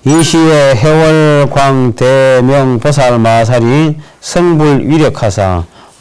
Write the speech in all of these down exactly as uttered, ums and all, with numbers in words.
이 시에 해월광 대명보살마살이 성불위력하사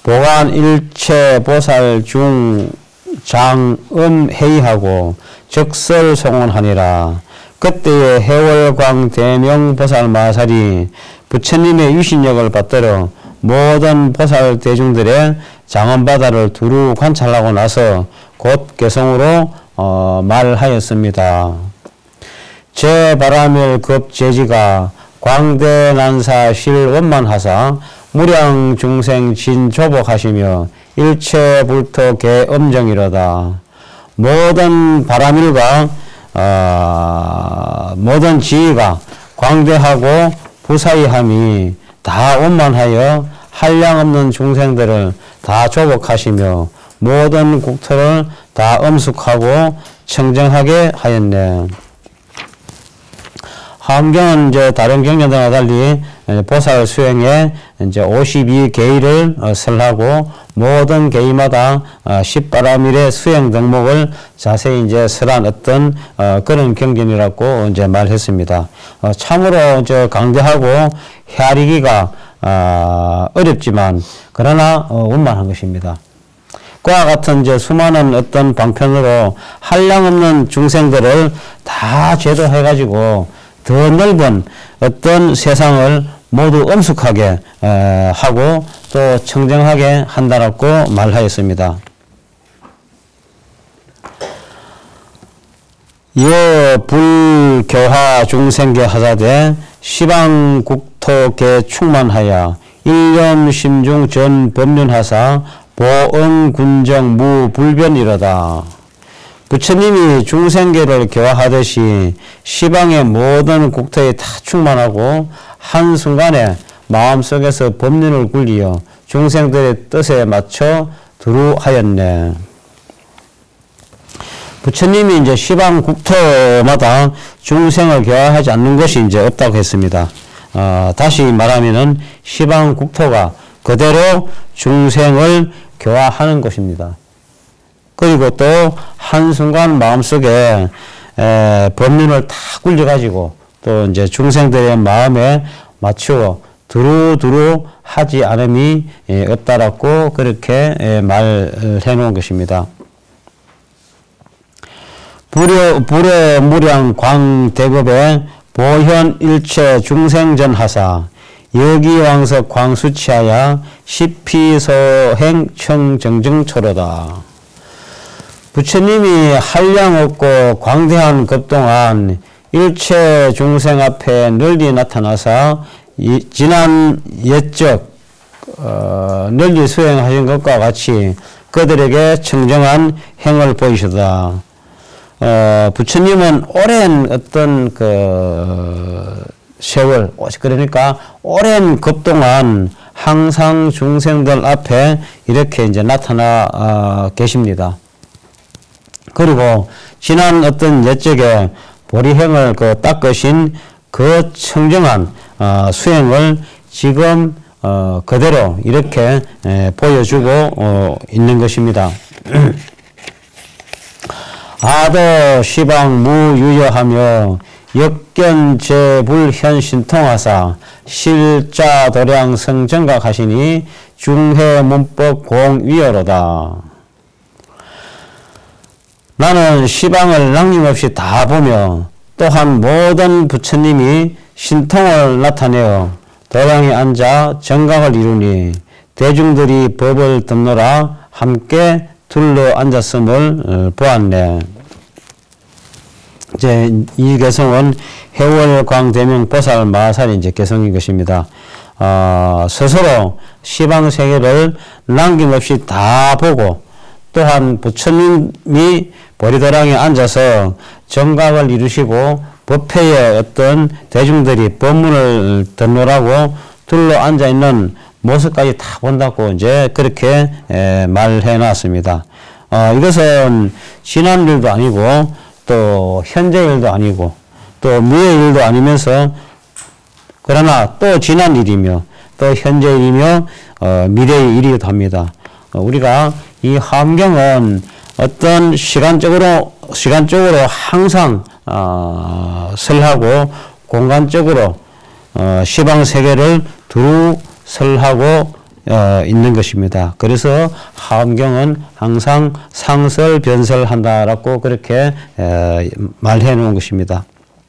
보관일체 보살 중 장음회의하고 적설송원하니라. 그때에 해월광 대명보살마살이 부처님의 유신력을 받들어 모든 보살 대중들의 장엄바다를 두루 관찰하고 나서 곧 개성으로 어, 말하였습니다. 제 바라밀 급제지가 광대난사 실원만하사 무량 중생 진조복하시며 일체불토 개엄정이로다. 모든 바라밀과 어, 모든 지위가 광대하고 부사이함이 다 원만하여 한량없는 중생들을 다 조복하시며 모든 국토를 다 엄숙하고 청정하게 하였네. 함경은 이제 다른 경전들과 달리 보살 수행에 이제 오십이 계의를 설하고 모든 계의마다 십바라밀의 수행 덕목을 자세히 이제 설한 어떤 그런 경전이라고 이제 말했습니다. 참으로 이제 강대하고 헤아리기가 어렵지만 그러나 원만한 것입니다. 그와 같은 이제 수많은 어떤 방편으로 한량없는 중생들을 다 제도해가지고 더 넓은 어떤 세상을 모두 엄숙하게 에, 하고 또 청정하게 한다라고 말하였습니다. 여 불교화 중생계 하사되 시방국토계 충만하여 일념심중 전 법륜하사 보응군정 무불변이로다. 부처님이 중생계를 교화하듯이 시방의 모든 국토에 다 충만하고 한순간에 마음속에서 법륜을 굴리어 중생들의 뜻에 맞춰 두루하였네. 부처님이 이제 시방 국토마다 중생을 교화하지 않는 것이 이제 없다고 했습니다. 어, 다시 말하면은 시방 국토가 그대로 중생을 교화하는 것입니다. 그리고 또 한순간 마음속에 에, 법륜을 다 굴려가지고 또 이제 중생들의 마음에 맞추어 두루두루 하지 않음이 에, 없다라고 그렇게 에, 말해 놓은 것입니다. 불여, 불여 무량 광대급의 보현 일체 중생전하사 여기왕석 광수치하야 시피소행 청정정초로다. 부처님이 한량없고 광대한 급동안 일체 중생 앞에 널리 나타나사 이, 지난 옛적 어, 널리 수행하신 것과 같이 그들에게 청정한 행을 보이시다. 어, 부처님은 오랜 어떤 그 세월, 그러니까 오랜 급동안 항상 중생들 앞에 이렇게 이제 나타나 어, 계십니다. 그리고 지난 어떤 옛적에 보리행을 그 닦으신 그 청정한 어, 수행을 지금 어, 그대로 이렇게 에, 보여주고 어, 있는 것입니다. 아도 시방 무유여하며 역견제불현신통하사 실자도량 성정각하시니 중해문법 공위여로다. 나는 시방을 낭림없이 다 보며 또한 모든 부처님이 신통을 나타내어 도량에 앉아 정각을 이루니 대중들이 법을 듣노라 함께 둘러 앉았음을 보았네. 이제 이 개성은 해월광대명 보살 마살이 이제 개성인 것입니다. 어, 스스로 시방 세계를 남김없이 다 보고 또한 부처님이 보리도량에 앉아서 정각을 이루시고 법회에 어떤 대중들이 법문을 듣노라고 둘러 앉아 있는 모습까지 다 본다고 이제 그렇게 에, 말해 놨습니다. 어, 이것은 지난 일도 아니고 또 현재 일도 아니고 또 미래 일도 아니면서 그러나 또 지난 일이며 또 현재 일이며 어, 미래의 일이기도 합니다. 어, 우리가 이 함경은 어떤 시간적으로 시간적으로 항상 어, 설하고 공간적으로 어, 시방세계를 두루 설하고 어, 있는 것입니다. 그래서 하엄경은 항상 상설 변설한다라고 그렇게 에, 말해 놓은 것입니다.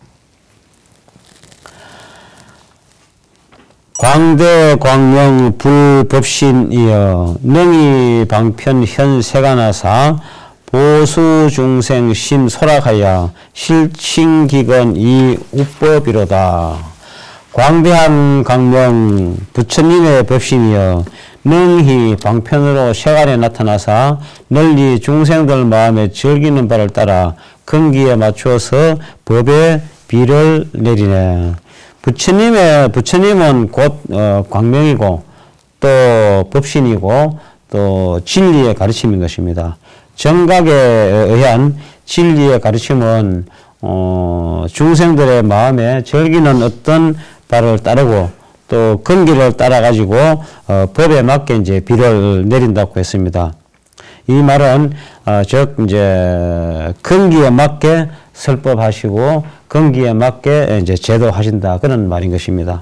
광대 광명 불법신이여 능히 방편 현 세간하사 보수 중생 심 소락하여 실칭기건 이 우법이로다. 광대한 광명 부처님의 법신이여 능히 방편으로 세간에 나타나사 널리 중생들 마음에 즐기는 바를 따라 근기에 맞추어서 법의 비를 내리네. 부처님의, 부처님은 곧, 어, 광명이고, 또 법신이고, 또 진리의 가르침인 것입니다. 정각에 의한 진리의 가르침은, 어, 중생들의 마음에 즐기는 어떤 바를 따르고, 또 근기를 따라가지고, 어, 법에 맞게 이제 비를 내린다고 했습니다. 이 말은, 어, 즉, 이제, 근기에 맞게 설법하시고, 근기에 맞게 이제 제도하신다. 그런 말인 것입니다.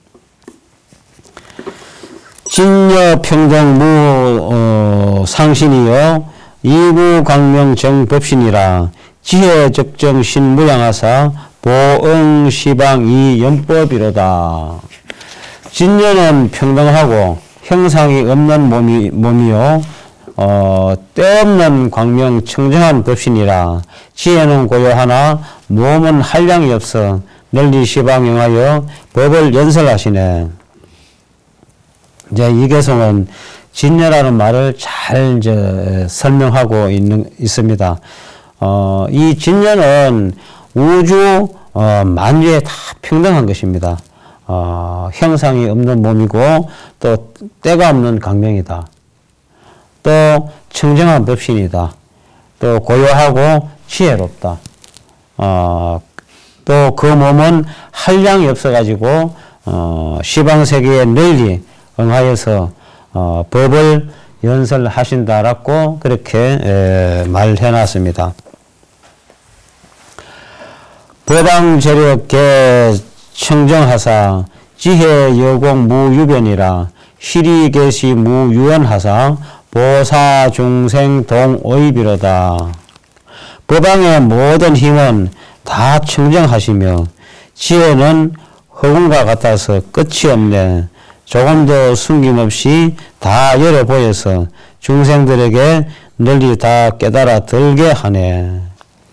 진여 평등 무, 어, 상신이여 이구 광명 정법신이라 지혜 적정 신무양하사 보응 시방 이 연법이로다. 진여는 평등하고 형상이 없는 몸이, 몸이요 어, 때없는 광명 청정한 법신이라 지혜는 고요하나 몸은 한량이 없어 널리 시방영하여 법을 연설하시네. 이제 이 개성은 진여라는 말을 잘 이제 설명하고 있는, 있습니다. 어, 이 진여는 우주, 어, 만유에 다 평등한 것입니다. 어, 형상이 없는 몸이고 또 때가 없는 광명이다. 또 청정한 법신이다. 또 고요하고 지혜롭다. 어, 또 그 몸은 한량이 없어가지고 어, 시방세계에 널리 응하여서 어, 법을 연설하신다라고 그렇게 에, 말해놨습니다. 법왕재력계 청정하사 지혜 여공 무유변이라 시리계시 무유언하사 보사 중생 동오입이로다. 법왕의 모든 힘은 다 청정하시며 지혜는 허공과 같아서 끝이 없네. 조금도 숨김없이 다 열어보여서 중생들에게 널리 다 깨달아 들게 하네.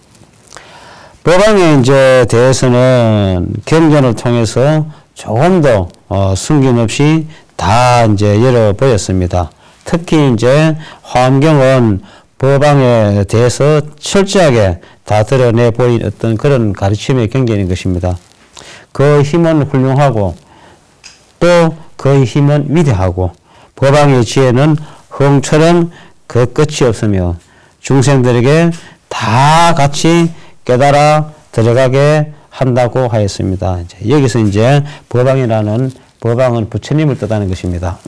법왕에 이제 대해서는 경전을 통해서 조금도 어, 숨김없이 다 이제 열어보였습니다. 특히 이제 화엄경은 법왕에 대해서 철저하게 다 드러내 보인 어떤 그런 가르침의 경전인 것입니다. 그 힘은 훌륭하고 또 그 힘은 위대하고 법왕의 지혜는 흥처럼 그 끝이 없으며 중생들에게 다 같이 깨달아 들어가게 한다고 하였습니다. 이제 여기서 이제 법왕이라는 법왕은 부처님을 뜻하는 것입니다.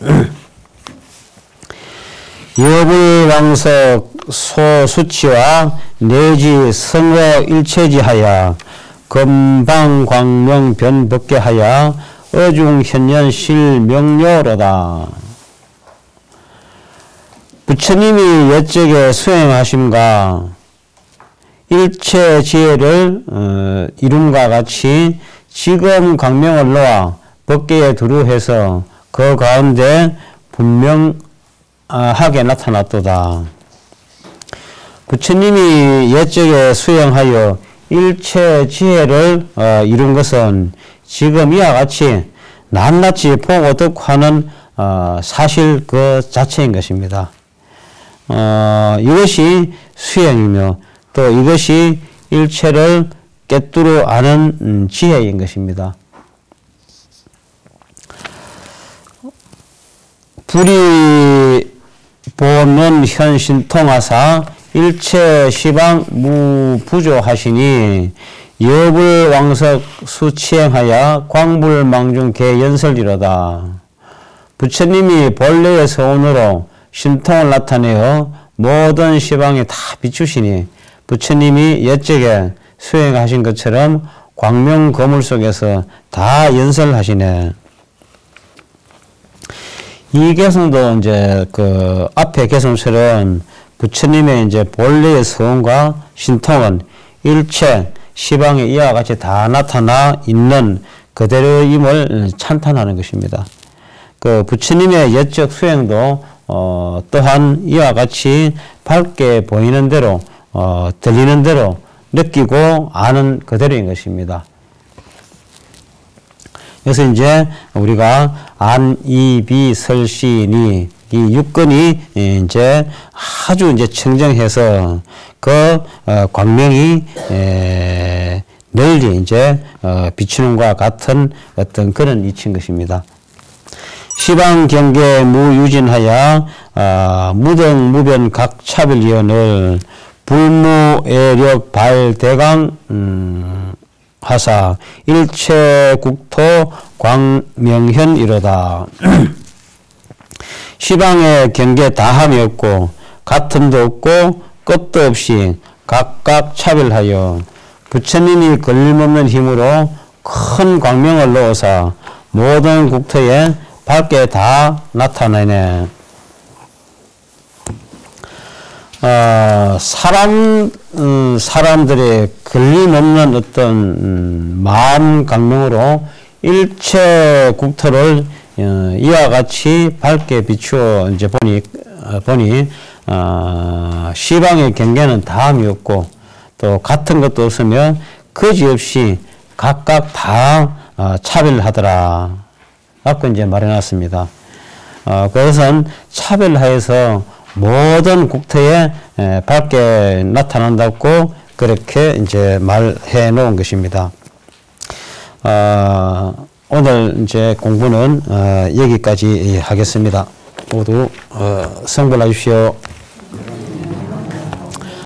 여불왕석 소수치와 내지 성어 일체지하여 금방광명 변법계하여 어중현nhân 실명료로다. 부처님이 옛적에 수행하심과 일체 지혜를 어, 이름과 같이 지금 광명을 놓아 법계에 두루해서 그 가운데 분명하게 나타났도다. 부처님이 옛적에 수행하여 일체 지혜를 어, 이룬 것은 지금 이와 같이 낱낱이 보고 듣고 하는 어, 사실 그 자체인 것입니다. 어, 이것이 수행이며 또 이것이 일체를 꿰뚫어 아는 음, 지혜인 것입니다. 불이 보는 현신통하사 일체 시방 무부조하시니 여불왕석 수치행하여 광불망중 개연설이로다. 부처님이 본래의 서운으로 신통을 나타내어 모든 시방에 다 비추시니 부처님이 옛적에 수행하신 것처럼 광명 거물 속에서 다 연설하시네. 이 개성도 이제 그 앞에 개성처럼 부처님의 이제 본래의 서원과 신통은 일체 시방에 이와 같이 다 나타나 있는 그대로임을 찬탄하는 것입니다. 그 부처님의 예적 수행도 어 또한 이와 같이 밝게 보이는 대로 어 들리는 대로 느끼고 아는 그대로인 것입니다. 그래서 이제 우리가 안, 이, 비, 설, 시, 니 이 육근이 이제 아주 이제 청정해서 그 어, 광명이 에, 널리 이제 어, 비추는 것과 같은 어떤 그런 이치인 것입니다. 시방 경계 무유진하여 어, 무등 무변 각 차별위원을 불무애력 발대강 음, 하사 일체 국토 광명현이로다. 시방의 경계 다함이 없고 같음도 없고 끝도 없이 각각 차별하여 부처님이 걸림없는 힘으로 큰 광명을 넣어서 모든 국토에 밝게 다 나타내네. 어, 사람, 음, 사람들의 걸림없는 어떤, 음, 마음 강명으로 일체 국토를, 어, 이와 같이 밝게 비추어, 이제 보니, 어, 보니, 어, 시방의 경계는 다함이 없고, 또 같은 것도 없으며, 거지없이 각각 다, 어, 차별하더라. 라고 이제 말해놨습니다. 어, 그것은 차별하여서 모든 국토에 에, 밝게 나타난다고 그렇게 이제 말해 놓은 것입니다. 어, 오늘 이제 공부는 어, 여기까지 하겠습니다. 모두 어, 성불하십시오.